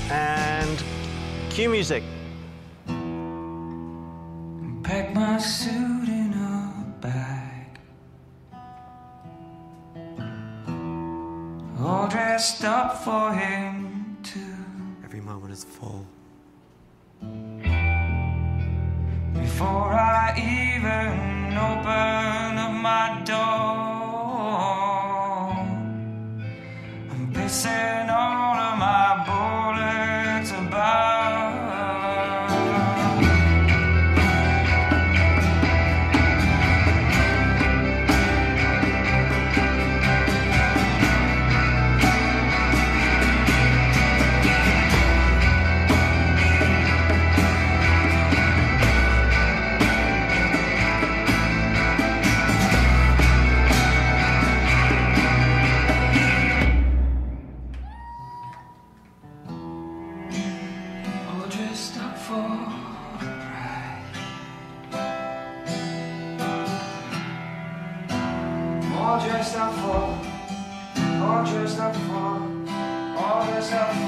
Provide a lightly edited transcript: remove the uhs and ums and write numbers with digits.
And cue music. Pack my suit in a bag, all dressed up for him too. Every moment is full. Before I even open up my door, I'm pissing all of my bullets about. Dressed up for pride, all dressed up for, all dressed up for, all dressed up for.